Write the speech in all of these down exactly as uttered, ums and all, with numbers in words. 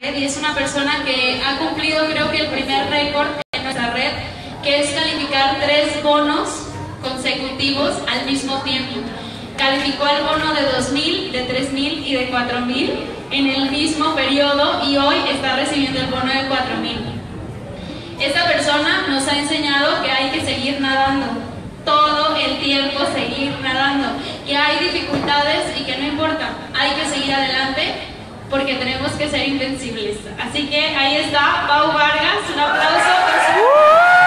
y es una persona que ha cumplido, creo que el primer récord en nuestra red, que es calificar tres bonos consecutivos al mismo tiempo. Calificó el bono de dos mil, de tres mil y de cuatro mil en el mismo periodo y hoy está recibiendo el bono de cuatro mil. Esta persona nos ha enseñado que hay que seguir nadando, todo el tiempo seguir nadando, que hay dificultades y que no importa, hay que seguir adelante porque tenemos que ser invencibles. Así que ahí está Pau Vargas, un aplauso por su...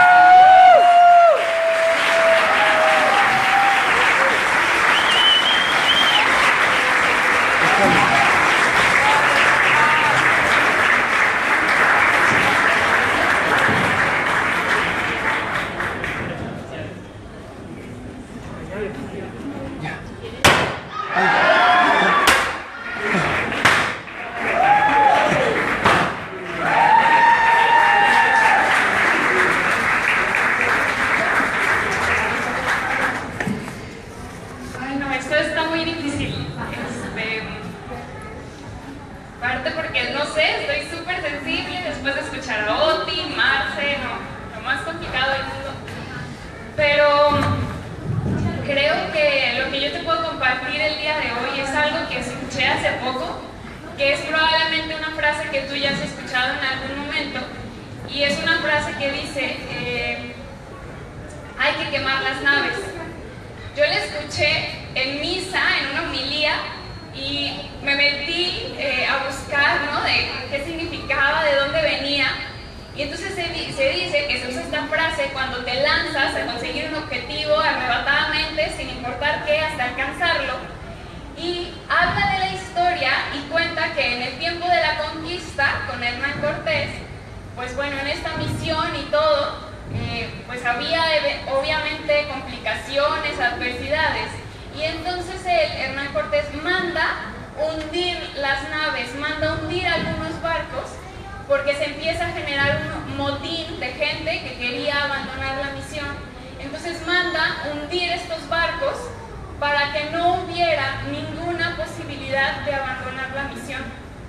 Parte porque, no sé, estoy súper sensible después de escuchar a Oti, Marce, no, lo más complicado del mundo. Pero creo que lo que yo te puedo compartir el día de hoy es algo que escuché hace poco, que es probablemente una frase que tú ya has escuchado en algún momento, y es una frase que dice, eh, hay que quemar las naves. Yo la escuché en misa, en una homilía, y me metí eh, a buscar, ¿no?, de qué significaba, de dónde venía. Y entonces se, se dice que se usa esta frase cuando te lanzas a conseguir un objetivo arrebatadamente, sin importar qué, hasta alcanzarlo. Y habla de la historia y cuenta que en el tiempo de la conquista, con Hernán Cortés, pues bueno, en esta misión y todo, eh, pues había obviamente complicaciones, adversidades. Y entonces él, Hernán Cortés, manda hundir las naves, manda hundir algunos barcos, porque se empieza a generar un motín de gente que quería abandonar la misión. Entonces manda hundir estos barcos para que no hubiera ninguna posibilidad de abandonar la misión.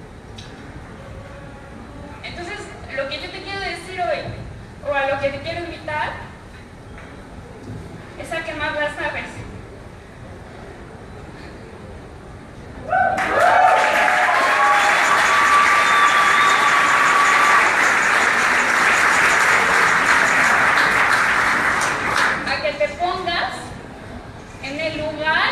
Entonces, lo que yo te quiero decir hoy, o a lo que te quiero invitar, es a quemar las naves. A que te pongas en el lugar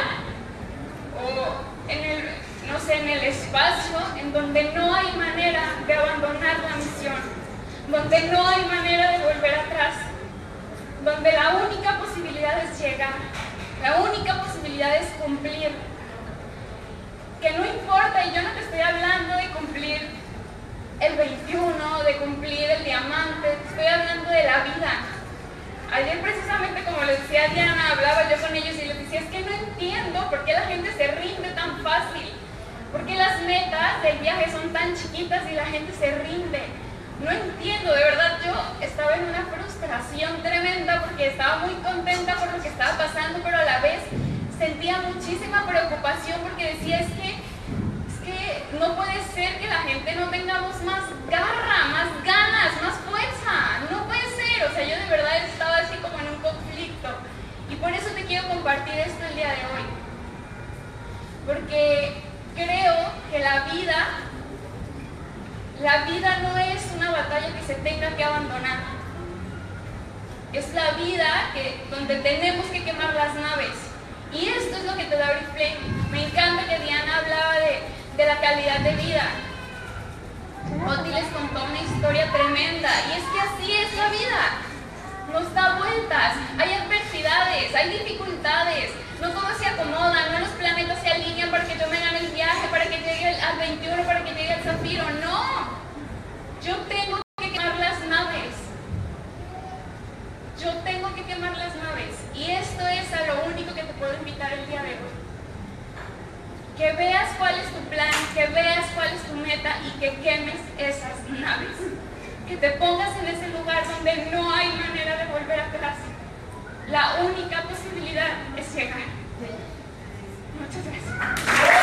o en el, no sé, en el espacio en donde no hay manera de abandonar la misión, donde no hay manera de volver atrás, donde la única posibilidad es llegar, la única posibilidad es cumplir. Que no importa, y yo no te estoy hablando de cumplir el veintiuno, de cumplir el diamante, te estoy hablando de la vida. Ayer precisamente, como les decía Diana, hablaba yo con ellos y les decía, es que no entiendo por qué la gente se rinde tan fácil, por qué las metas del viaje son tan chiquitas y la gente se rinde. No entiendo, de verdad, yo estaba en una frustración tremenda porque estaba muy contenta por lo que estaba pasando, pero a la vez sentía muchísima preocupación porque decía, es que, es que no puede ser que la gente no tengamos más garra, más ganas, más fuerza, no puede ser, o sea, yo de verdad estaba así como en un conflicto, y por eso te quiero compartir esto el día de hoy, porque creo que la vida, la vida no es una batalla que se tenga que abandonar, es la vida que, donde tenemos que quemar las naves. Y esto es lo que te da Oriflame. Me encanta que Diana hablaba de, de la calidad de vida. Oti les contó una historia tremenda, y es que así es la vida. Nos da vueltas, hay adversidades, hay dificultades, no todo se acomoda, no los planetas se alinean para que yo me gane el viaje, para que llegue al veintiuno, para que llegue al zafiro, no. Yo tengo que quemar las naves. Yo tengo que quemar las naves, y esto es a lo único que te puedo invitar el día de hoy. Que veas cuál es tu plan, que veas cuál es tu meta y que quemes esas naves. Que te pongas en ese lugar donde no hay manera de volver atrás. La única posibilidad es llegar. Muchas gracias.